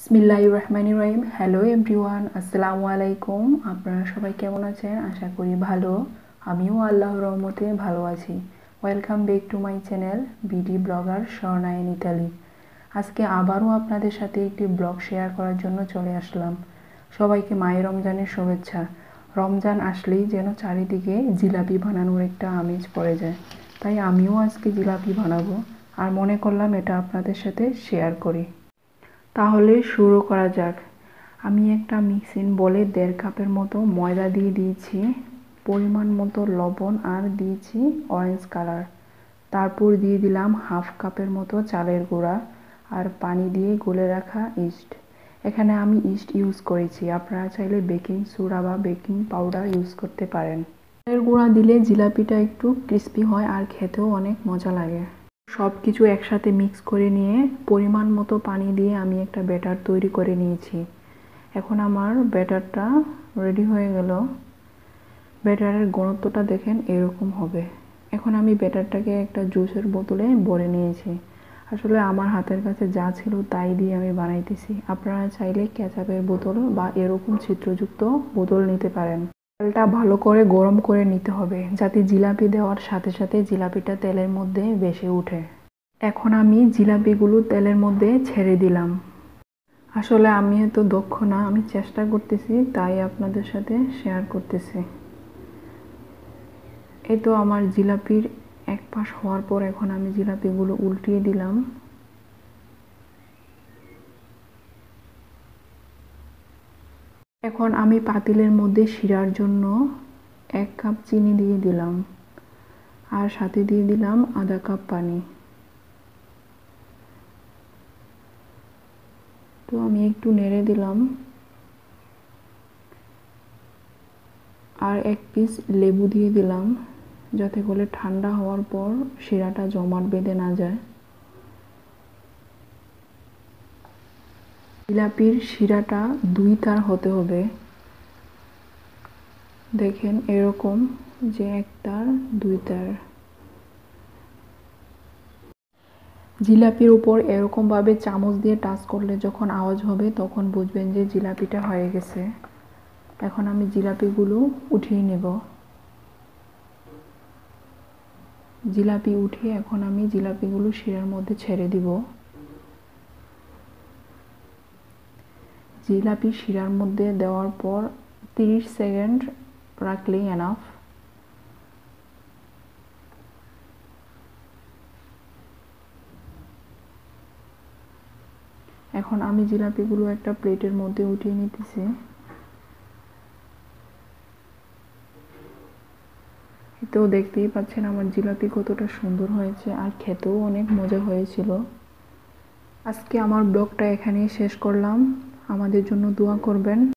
বিসমিল্লাহির রহমানির রহিম। Hello everyone, আসসালামু আলাইকুম। আপনারা সবাই কেমন আছেন? আশা করি ভালো। আমিও আল্লাহর রহমতে ভালো আছি। Welcome back to my channel BD blogger Swarna in Italy. আজকে আবারও আপনাদের সাথে একটি ব্লগ শেয়ার করার জন্য চলে আসলাম। সবাইকে মাহে রমজানের শুভেচ্ছা। রমজান আসলেই যেন চারিদিকে জিলাপি বানানোর একটা আমেজ পড়ে যায়, তাই আমিও আজকে জিলাপি বানাবো আর মনে করলাম এটা আপনাদের সাথে শেয়ার করি। তাহলে শুরু করা যাক। আমি একটা মিক্সিং বলে 1.5 কাপের মতো ময়দা দিয়ে দিয়েছি, পরিমাণ মতো লবণ আর দিয়েছি অরেঞ্জ কালার। তারপর দিয়ে দিলাম 1/2 কাপের মতো চালের গুঁড়া আর পানি দিয়ে গুলে রাখা ইস্ট। এখানে আমি ইস্ট ইউজ করেছি, আপনারা চাইলে বেকিং সোডা বা বেকিং পাউডার ইউজ করতে পারেন। চালের গুঁড়া দিলে জিলাপিটা একটু ক্রিস্পি হয় আর খেতেও অনেক মজা লাগে। সব কিছু একসাথে মিক্স করে নিয়ে পরিমাণ মতো পানি দিয়ে আমি একটা ব্যাটার তৈরি করে নিয়েছি। এখন আমার ব্যাটারটা রেডি হয়ে গেল। ব্যাটারের ঘনত্বটা দেখেন এরকম হবে। এখন আমি ব্যাটারটাকে একটা জুসের বোতলে ভরে নিয়েছি। আসলে আমার হাতের কাছে যা ছিল তাই দিয়ে আমি বানাইতেছি। আপনারা চাইলে কেচাপের বোতল বা এরকম ছিদ্রযুক্ত বোতল নিতে পারেন। তেলটা ভালো করে গরম করে নিতে হবে যাতে জিলাপি দেওয়ার সাথে সাথে জিলাপিটা তেলের মধ্যে ভেসে ওঠে। এখন আমি জিলাপিগুলো তেলের মধ্যে ছেড়ে দিলাম। আসলে আমি এত দক্ষ না, আমি চেষ্টা করতেছি তাই আপনাদের সাথে শেয়ার করতেছি। এই তো আমার জিলাপির এক পাশ হওয়ার পর এখন আমি জিলাপিগুলো উল্টিয়ে দিলাম। এখন আমি পাতিলের মধ্যে শিরার জন্য 1 কাপ চিনি দিয়ে দিলাম আর সাথে দিয়ে দিলাম আধা কাপ পানি। তো আমি একটু নেড়ে দিলাম আর 1 পিস লেবু দিয়ে দিলাম যাতে করে ঠান্ডা হওয়ার পর শিরাটা জমাট বেঁধে না যায়। জিলাপির শিরাটা 2 তার হতে হবে। দেখেন এরকম যে 1 তার 2 তার। জিলাপির উপর এরকমভাবে চামচ দিয়ে টাচ করলে যখন আওয়াজ হবে তখন বুঝবেন যে জিলাপিটা হয়ে গেছে। এখন আমি জিলাপিগুলো উঠিয়ে নেব। জিলাপি উঠিয়ে এখন আমি জিলাপিগুলো শিরার মধ্যে ছেড়ে দিব। জিলাপি শিরার মধ্যে দেওয়ার পর 30 সেকেন্ড রাখলেই এনাফ। এখন আমি জিলাপিগুলো একটা প্লেটের মধ্যে উঠিয়ে নিতেছি। তো দেখতেই পাচ্ছেন আমার জিলাপি কতটা সুন্দর হয়েছে আর খেতেও অনেক মজা হয়েছিল। আজকে আমার ব্লগটা এখানেই শেষ করলাম। আমাদের জন্য দোয়া করবেন।